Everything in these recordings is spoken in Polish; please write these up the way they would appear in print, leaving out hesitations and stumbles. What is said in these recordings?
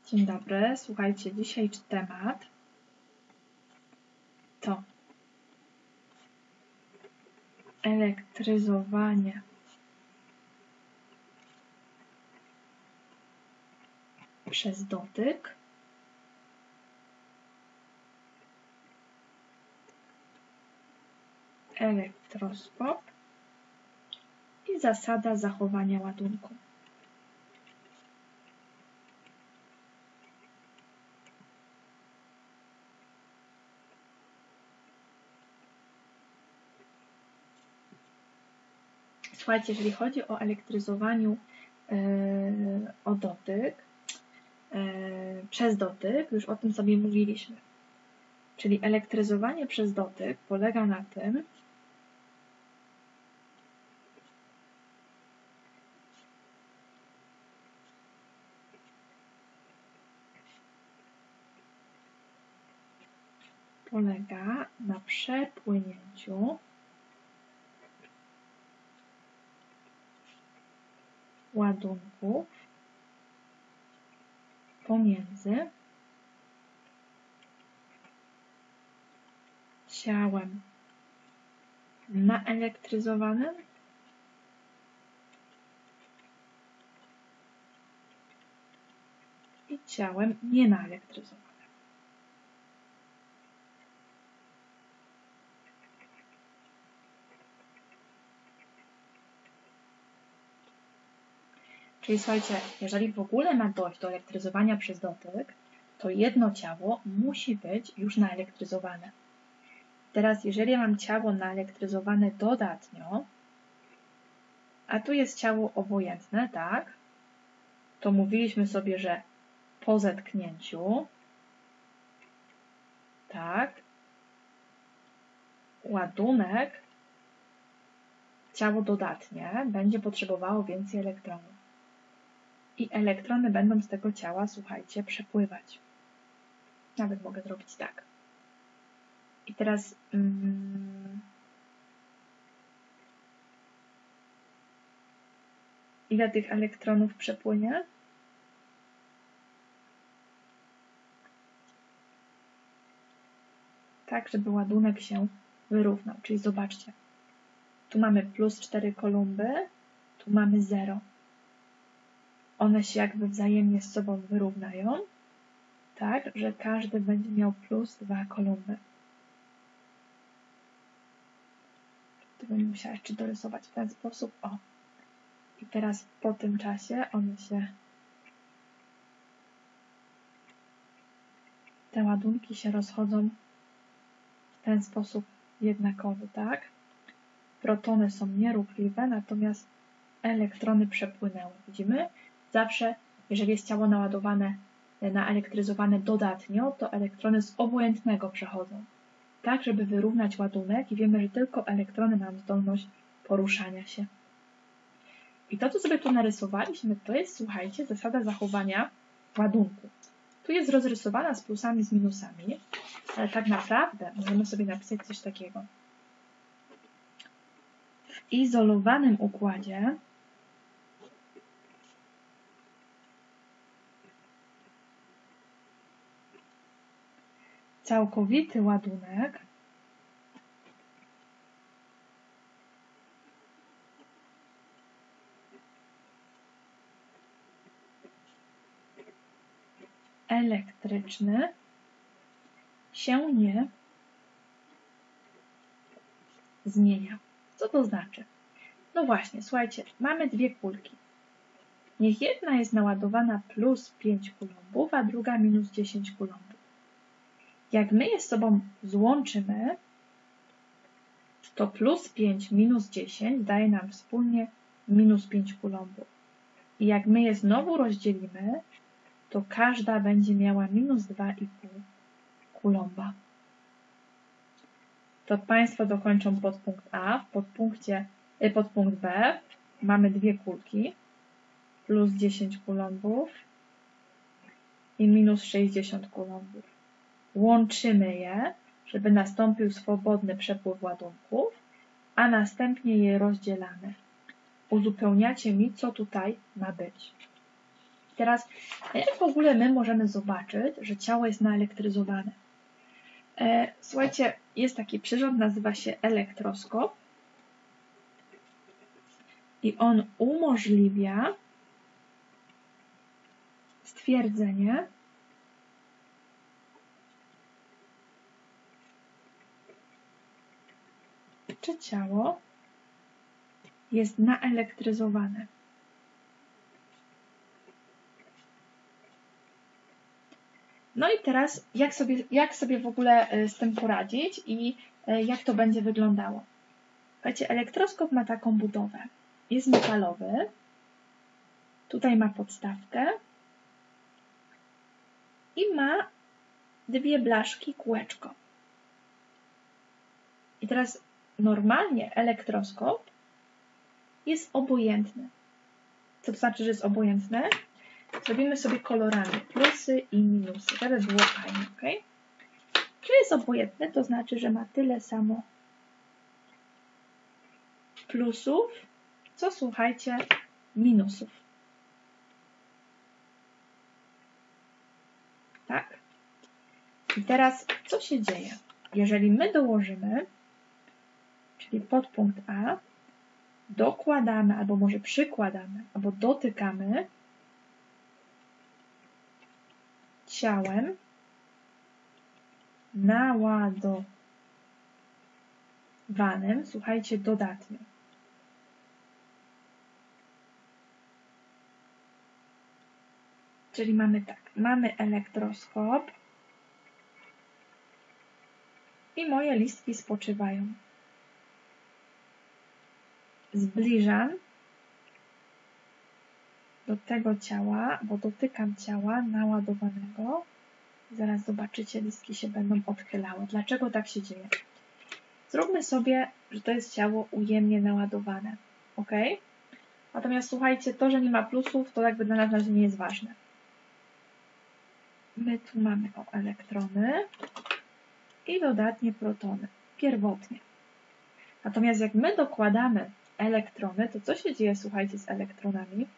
Dzień dobry, słuchajcie, dzisiejszy temat to elektryzowanie przez dotyk elektroskop i zasada zachowania ładunku. Słuchajcie, jeżeli chodzi o elektryzowaniu o dotyk, przez dotyk, już o tym sobie mówiliśmy. Czyli elektryzowanie przez dotyk polega na tym, przepłynięciu ładunków pomiędzy ciałem naelektryzowanym i ciałem nienaelektryzowanym. Czyli słuchajcie, jeżeli w ogóle ma dojść do elektryzowania przez dotyk, to jedno ciało musi być już naelektryzowane. Teraz, jeżeli mam ciało naelektryzowane dodatnio, a tu jest ciało obojętne, tak, to mówiliśmy sobie, że po zetknięciu, tak, ładunek, ciało dodatnie będzie potrzebowało więcej elektronów. I elektrony będą z tego ciała, słuchajcie, przepływać. Nawet mogę zrobić tak. I teraz ile tych elektronów przepłynie? Tak, żeby ładunek się wyrównał. Czyli zobaczcie, tu mamy plus 4 kolumby, tu mamy 0. One się jakby wzajemnie z sobą wyrównają, tak, że każdy będzie miał plus 2 kolumby. To bym musiała jeszcze dorysować w ten sposób. O. I teraz po tym czasie te ładunki się rozchodzą w ten sposób jednakowy, tak? Protony są nieruchliwe, natomiast elektrony przepłynęły. Widzimy? Zawsze, jeżeli jest ciało naelektryzowane dodatnio, to elektrony z obojętnego przechodzą. Tak, żeby wyrównać ładunek i wiemy, że tylko elektrony mają zdolność poruszania się. I to, co sobie tu narysowaliśmy, to jest, słuchajcie, zasada zachowania ładunku. Tu jest rozrysowana z plusami, z minusami, ale tak naprawdę możemy sobie napisać coś takiego. W izolowanym układzie całkowity ładunek elektryczny się nie zmienia. Co to znaczy? No właśnie, słuchajcie, mamy dwie kulki. Niech jedna jest naładowana plus 5 kulumbów, a druga minus 10 kulumbów. Jak my je z sobą złączymy, to plus 5 minus 10 daje nam wspólnie minus 5 kulumbów. I jak my je znowu rozdzielimy, to każda będzie miała minus 2,5 kulomba. To Państwo dokończą podpunkt A. W podpunkt B mamy dwie kulki, plus 10 kulombów i minus 60 kulombów. Łączymy je, żeby nastąpił swobodny przepływ ładunków, a następnie je rozdzielamy. Uzupełniacie mi, co tutaj ma być. Teraz, jak w ogóle my możemy zobaczyć, że ciało jest naelektryzowane? Słuchajcie, jest taki przyrząd, nazywa się elektroskop i on umożliwia stwierdzenie, czy ciało jest naelektryzowane. No i teraz, jak sobie w ogóle z tym poradzić i jak to będzie wyglądało? Słuchajcie, elektroskop ma taką budowę. Jest metalowy, tutaj ma podstawkę i ma dwie blaszki, kółeczko. I teraz normalnie elektroskop jest obojętny. Co to znaczy, że jest obojętny? Zrobimy sobie kolorami plusy i minusy, żeby było fajnie, ok? Czy jest obojętny, to znaczy, że ma tyle samo plusów, co słuchajcie, minusów. Tak? I teraz co się dzieje? Jeżeli my dołożymy, czyli podpunkt A, dokładamy, albo może przykładamy, albo dotykamy ciałem naładowanym, słuchajcie, dodatnio. Czyli mamy tak, mamy elektroskop i moje listki spoczywają. Zbliżam do tego ciała, bo dotykam ciała naładowanego. Zaraz zobaczycie, listki się będą odchylały. Dlaczego tak się dzieje? Zróbmy sobie, że to jest ciało ujemnie naładowane. Ok? Natomiast słuchajcie, to, że nie ma plusów, to jakby dla nas na razie nie jest ważne. My tu mamy elektrony i dodatnie protony, pierwotnie. Natomiast jak my dokładamy elektrony, to co się dzieje, słuchajcie, z elektronami?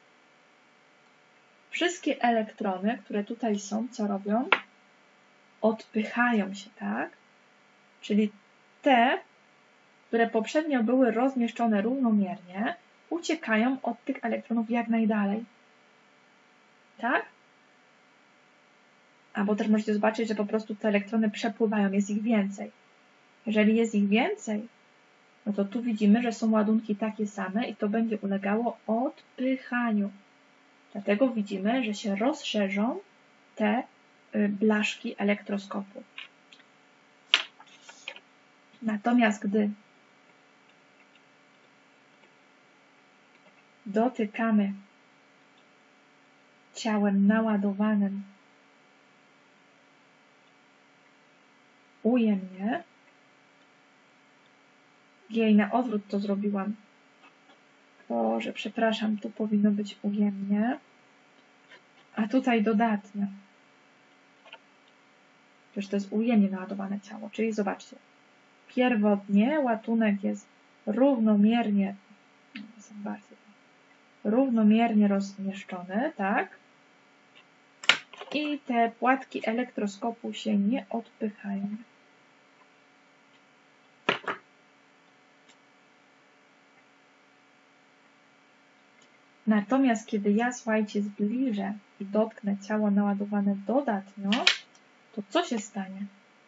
Wszystkie elektrony, które tutaj są, co robią? Odpychają się, tak? Czyli te, które poprzednio były rozmieszczone równomiernie, uciekają od tych elektronów jak najdalej. Tak? Albo też możecie zobaczyć, że po prostu te elektrony przepływają, jest ich więcej. Jeżeli jest ich więcej, no to tu widzimy, że są ładunki takie same i to będzie ulegało odpychaniu. Dlatego widzimy, że się rozszerzą te blaszki elektroskopu. Natomiast gdy dotykamy ciałem naładowanym ujemnie, jej na odwrót to zrobiłam. Boże, przepraszam, tu powinno być ujemnie, a tutaj dodatnio. Przecież to jest ujemnie naładowane ciało, czyli zobaczcie, pierwotnie ładunek jest równomiernie rozmieszczony, tak? I te płatki elektroskopu się nie odpychają. Natomiast kiedy ja, słuchajcie, zbliżę i dotknę ciało naładowane dodatnio, to co się stanie?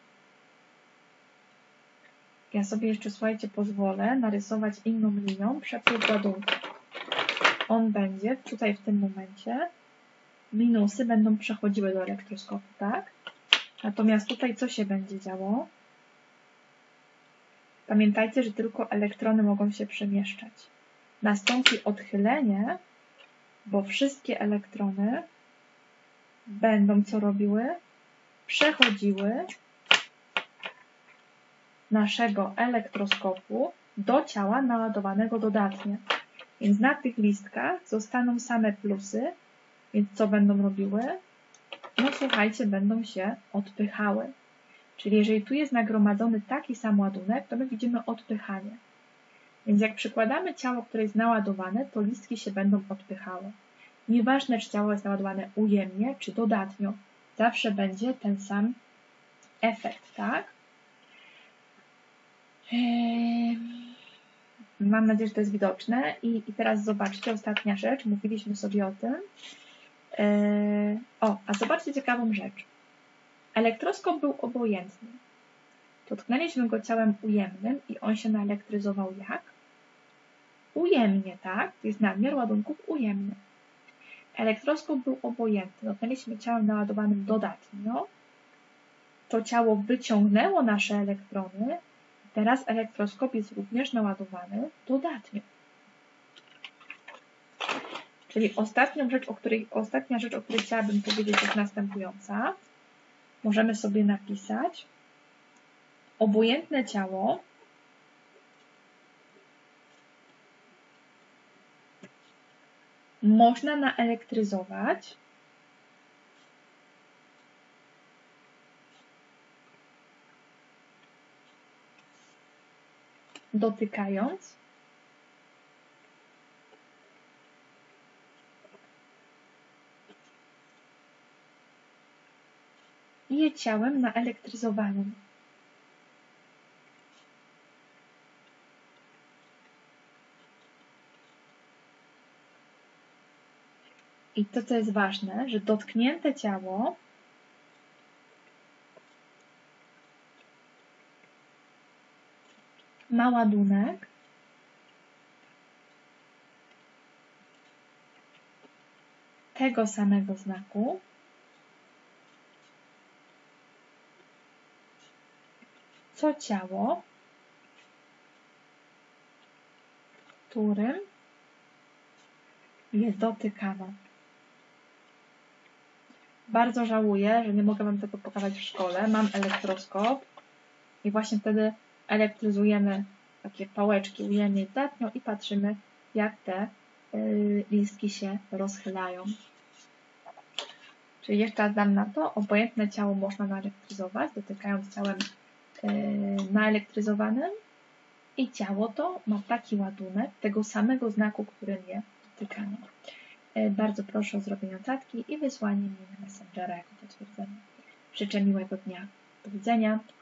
Ja sobie jeszcze, słuchajcie, pozwolę narysować inną linią przepływ ładunku. On będzie tutaj w tym momencie, minusy będą przechodziły do elektroskopu, tak? Natomiast tutaj co się będzie działo? Pamiętajcie, że tylko elektrony mogą się przemieszczać. Nastąpi odchylenie, bo wszystkie elektrony będą co robiły? Przechodziły naszego elektroskopu do ciała naładowanego dodatnie. Więc na tych listkach zostaną same plusy, więc co będą robiły? No słuchajcie, będą się odpychały. Czyli jeżeli tu jest nagromadzony taki sam ładunek, to my widzimy odpychanie. Więc jak przykładamy ciało, które jest naładowane, to listki się będą odpychały. Nieważne, czy ciało jest naładowane ujemnie, czy dodatnio. Zawsze będzie ten sam efekt, tak? Mam nadzieję, że to jest widoczne. I teraz zobaczcie, ostatnia rzecz. Mówiliśmy sobie o tym. A zobaczcie ciekawą rzecz. Elektroskop był obojętny. Dotknęliśmy go ciałem ujemnym i on się naelektryzował jak? Ujemnie, tak? To jest nadmiar ładunków ujemny. Elektroskop był obojętny. Dotknęliśmy ciałem naładowanym dodatnio. To ciało wyciągnęło nasze elektrony. Teraz elektroskop jest również naładowany dodatnio. Czyli ostatnia rzecz, o której chciałabym powiedzieć, jest następująca. Możemy sobie napisać: obojętne ciało można naelektryzować dotykając je ciałem naelektryzowanym. I to, co jest ważne, że dotknięte ciało ma ładunek tego samego znaku, co ciało, którym jest dotykane. Bardzo żałuję, że nie mogę Wam tego pokazać w szkole. Mam elektroskop i właśnie wtedy elektryzujemy takie pałeczki ujemnie i dodatnio i patrzymy, jak te listki się rozchylają. Czyli jeszcze raz dam na to, obojętne ciało można naelektryzować, dotykając ciałem naelektryzowanym i ciało to ma taki ładunek tego samego znaku, którym je dotykano. Bardzo proszę o zrobienie notatki i wysłanie mi na Messengera jako potwierdzenie. Życzę miłego dnia. Do widzenia.